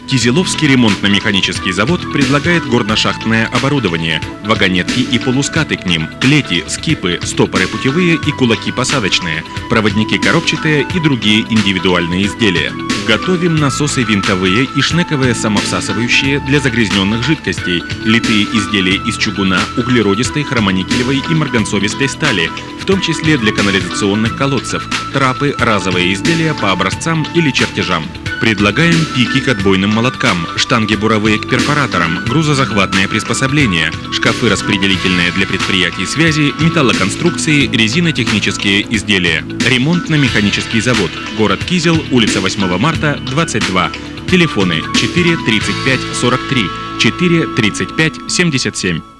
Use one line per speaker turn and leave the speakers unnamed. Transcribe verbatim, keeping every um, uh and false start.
Кизеловский ремонтно-механический завод предлагает горно-шахтное оборудование, вагонетки и полускаты к ним, клети, скипы, стопоры путевые и кулаки посадочные, проводники коробчатые и другие индивидуальные изделия. Готовим насосы винтовые и шнековые самовсасывающие для загрязненных жидкостей, литые изделия из чугуна, углеродистой, хромоникелевой и марганцовистой стали, в том числе для канализационных колодцев, трапы, разовые изделия по образцам или чертежам. Предлагаем пики к отбойным молоткам, штанги буровые к перфораторам, грузозахватные приспособления, шкафы распределительные для предприятий связи, металлоконструкции, резинотехнические изделия. Ремонтно-механический завод. Город Кизел, улица восьмого марта, двадцать два. Телефоны четыре тридцать пять сорок три, четыре тридцать пять семьдесят семь.